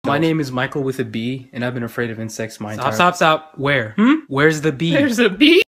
My name is Michael with a B, and I've been afraid of insects my entire Stop. Where? Where's the bee? There's a bee?